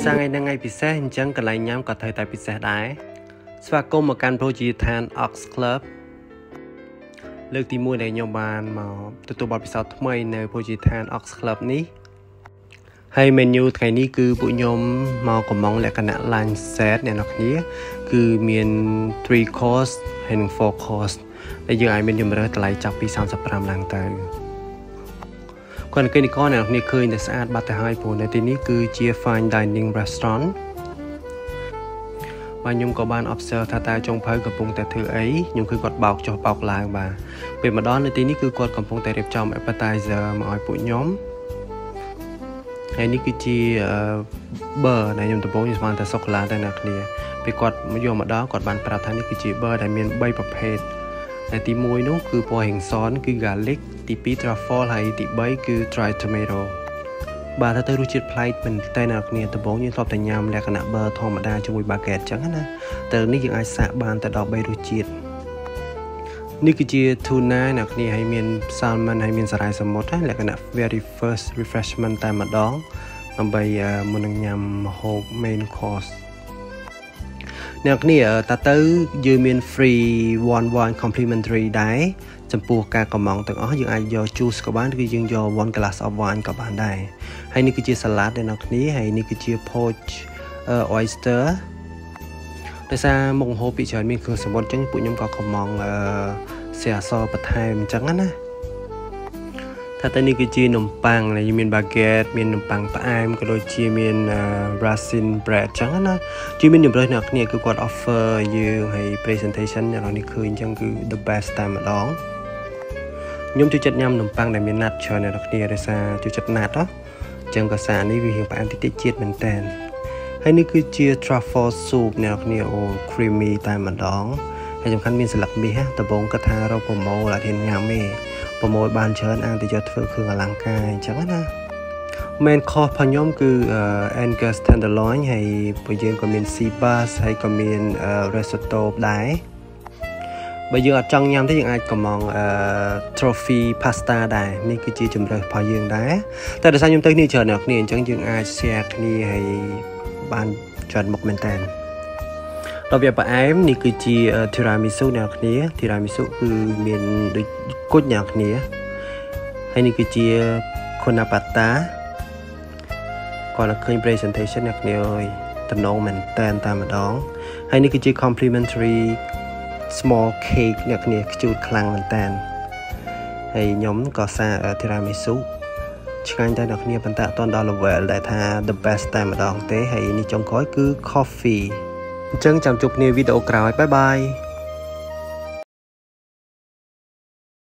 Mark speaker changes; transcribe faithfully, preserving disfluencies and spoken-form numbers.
Speaker 1: sang ngày nay bị xe hình chẳng cần lại nhắm có thời tại bị xe đái và có một căn project than Ox Clubលើកទីមួយដែលខ្ញុំបានមកទទួលបទពិសោធន៍ថ្មីនៅ project than Ox Club នេះហើយ menu ថ្ងៃនេះគឺពួកខ្ញុំមកកំងលក្ខណៈ lunch set អ្នកនរគ្នាគឺមាន three course ហើយនិង four course ដែលយើងអាចមានជម្រើសតម្លៃចាប់ពីthirty-fiveឡើងទៅគាត់គេនេះក៏អ្នកនរគ្នាឃើញតែស្អាតបាត់ទៅហើយព្រោះនៅទីនេះគឺជា fine dining restaurant បាទខ្ញុំក៏បាន observe ថាតើចុងភៅកំពុងតែធ្វើអីខ្ញុំគឺគាត់បោកចុះបោកឡើងបាទពេលមកដល់នៅទីនេះគឺគាត់កំពុងតែរៀបចំ appetizer មកឲ្យពួកខ្ញុំហើយនេះគឺជា burger ដែលខ្ញុំដំបូងខ្ញុំស្មានតែសូកូឡាតែអ្នកគ្នាពេលគាត់យកមកដល់គាត់បានប្រាប់ថានេះគឺជា burger ដែលមានthreeប្រភេទតែទីoneនោះគឺពណ៌ហិងសនគឺ garlic ទីtwo truffle ហើយទីthreeគឺ dry tomato បាទទៅទៅរសជាតិប្លែកមែនតែអ្នកគ្នាដំបូងយើងធ្លាប់តែញ៉ាំលក្ខណៈ burger ធម្មតាជាមួយ baguette ចឹងណាតែនេះយើងអាចសាកបានតែដល់threeរសជាតិនេះគឺជា tuna អ្នកគ្នាហើយមាន salmon ហើយមានសារាយសមុទ្រលក្ខណៈ very first refreshment តែម្ដងដើម្បីមុននឹងញ៉ាំម្ហូប main course អ្នកគ្នាតើទៅយើងមាន free one wine complimentary ដែរចំពោះការកំងទាំងអស់យើងអាចយក juice ក៏បានឬយើងយក one glass of wine ក៏បានដែរហើយនេះគឺជា salad ដែរអ្នកគ្នាហើយនេះគឺជា poached oyster ដោយសារមុខម្ហូបពីច្រើនមានគ្រឿងសមុទ្រអញ្ចឹងពួកខ្ញុំក៏កំងស្រាសបន្ថែមអញ្ចឹងណាថាតែនេះគឺជានំប៉័ងដែលមាន baguette មាននំប៉័ងផ្អែមក៏ដូចជាមាន raisin bread អញ្ចឹងណាជាមានជំរើសអ្នកគ្នាគឺគាត់ offer យើងហើយ presentation អ្នកនេះឃើញអញ្ចឹងគឺ the best តែម្ដងខ្ញុំចូលចិត្តញ៉ាំនំប៉័ងដែលមានណាត់ច្រើនអ្នកគ្នាដោយសារចូលចិត្តណាត់ហ៎អញ្ចឹងក៏សារនេះវារៀងផ្អែមតិចតិចជាតិមែនតើហើយនេះគឺជា truffle soup អ្នកគ្នាអូ creamy តែម្ដងហើយសំខាន់មានស្លឹកមាសដំបងគាត់ថារកប្រម៉ូលអត់ហ៊ានញ៉ាំទេប្រម៉ូលបានច្រើនអានទៅយកធ្វើគ្រឿងអលង្ការអញ្ចឹងណា main course របស់ខ្ញុំគឺ Angus tenderloin ហើយពួកយើងក៏មាន sea bass ហើយក៏មាន risotto ដែរបើយើងអត់ចង់ញ៉ាំទេយើងអាចកំង trophy pasta ដែរនេះគឺជាជម្រើសរបស់យើងដែរតែដោយសារខ្ញុំទៅនេះច្រើនអ្នកគ្នាអញ្ចឹងយើងអាច share គ្នាហើយបានច្រើនមុខមែនតើដល់វាផ្អែមនេះគឺជា tiramisu អ្នកគ្នា tiramisu គឺមានដូចគុជអ្នកគ្នាហើយនេះគឺជា conapata គាត់ឃើញ presentation អ្នកគ្នាអើយតំណងមែនតើតែម្ដងហើយនេះគឺជា complimentary small cake អ្នកគ្នាខ្ជូតខ្លាំងមែនតើហើយខ្ញុំក៏សា tiramisu ឆ្ងាញ់តែអ្នកគ្នាប៉ុន្តែអត់ទាន់ដល់ level ដែលថា the best តែម្ដងទេហើយនេះចុងក្រោយគឺ coffee អញ្ចឹងចាំជួបគ្នាវីដេអូក្រោយបាយបាយ